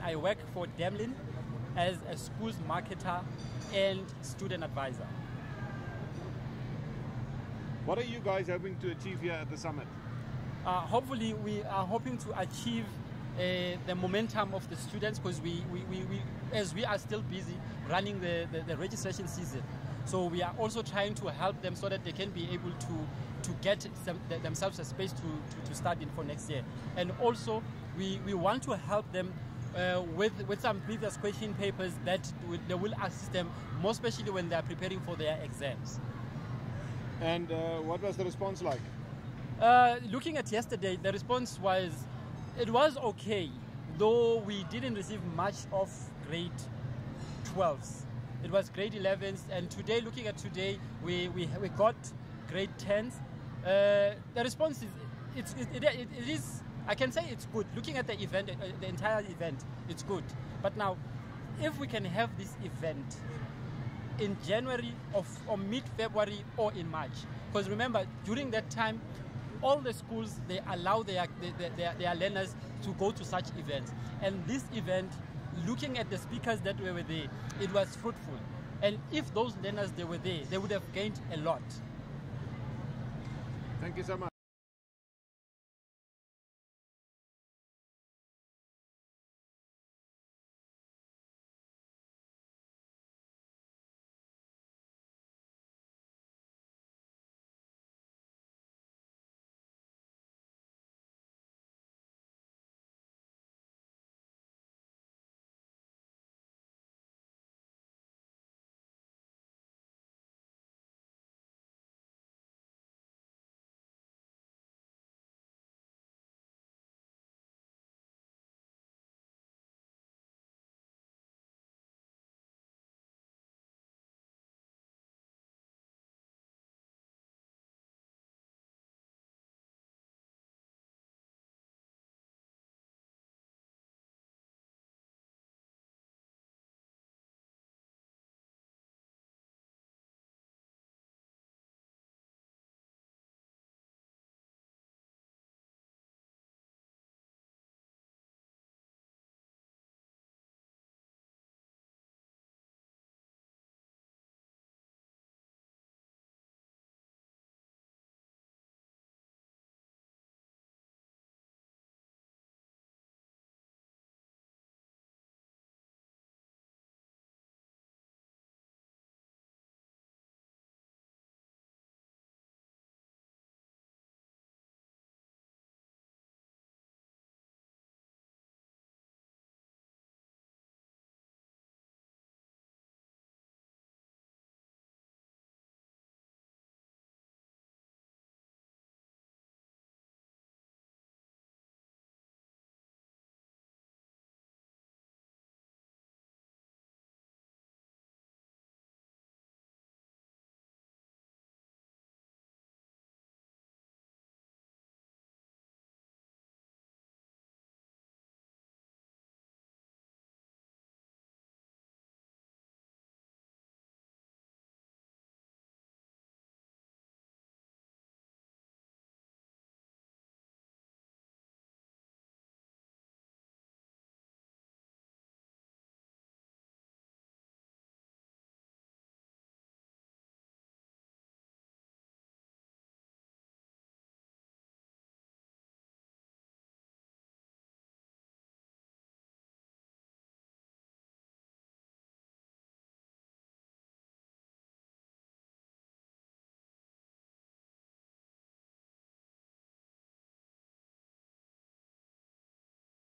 I work for Demlin as a schools marketer and student advisor. What are you guys hoping to achieve here at the summit? Hopefully, we are hoping to achieve the momentum of the students, because as we are still busy running the registration season, so we are also trying to help them so that they can be able to get themselves a space to study for next year. And also, we want to help them with some previous question papers that they will assist them, more especially when they are preparing for their exams. And what was the response like? Looking at yesterday, the response was okay, though we didn't receive much of grade 12s. It was grade 11s, and today, looking at today, we got grade 10s. The response is it is, I can say it's good. Looking at the event, the entire event, it's good. But now, if we can have this event in January or mid-February or in March, because remember, during that time, all the schools, they allow their learners to go to such events. And this event, looking at the speakers that were there, it was fruitful. And if those learners, they were there, they would have gained a lot. Thank you so much.